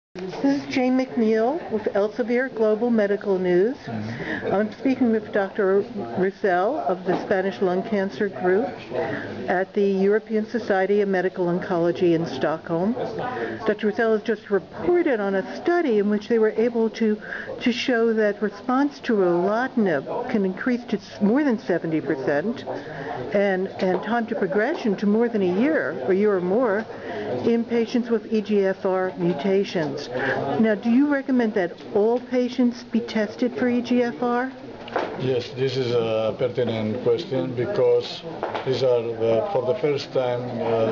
This is Jane McNeil with Elsevier Global Medical News. I'm speaking with Dr. Rizal of the Spanish Lung Cancer Group at the European Society of Medical Oncology in Stockholm. Dr. Rizal has just reported on a study in which they were able to show that response to erlotinib can increase to more than 70% and time to progression to more than a year or more in patients with EGFR mutations. Now, do you recommend that all patients be tested for EGFR? Yes, this is a pertinent question because these are, for the first time,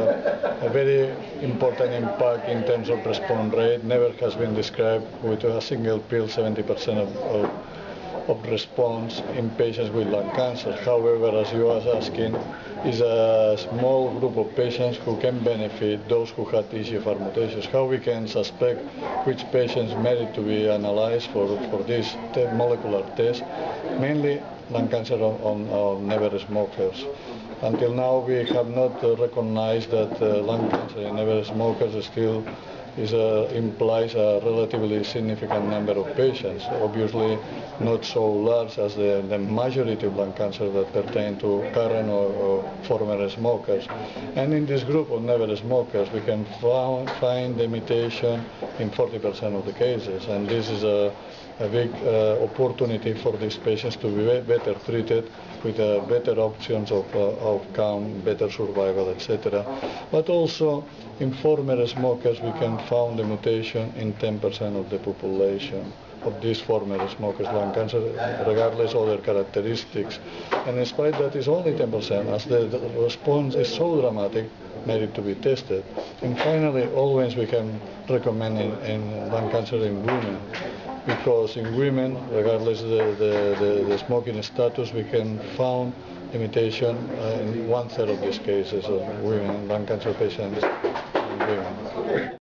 a very important impact in terms of response rate. Never has been described with a single pill 70% of response in patients with lung cancer. However, as you are asking, is a small group of patients who can benefit, those who had EGFR mutations. How we can suspect which patients merit to be analyzed for this molecular test? Mainly lung cancer on never smokers. Until now, we have not recognized that lung cancer in never smokers still implies a relatively significant number of patients, obviously not so large as the majority of lung cancer that pertain to current or former smokers. And in this group of never smokers, we can find the mutation in 40% of the cases, and this is a big opportunity for these patients to be better treated with better options of outcome, better survival, etc. But also in former smokers, we can find the mutation in 10% of the population of these former smokers' lung cancer, regardless of their characteristics. And in spite that is only 10%, as the response is so dramatic, needed to be tested. And finally, always we can recommend in lung cancer in women, because in women, regardless of the smoking status, we can find the mutation in 1/3 of these cases of women, lung cancer patients in women.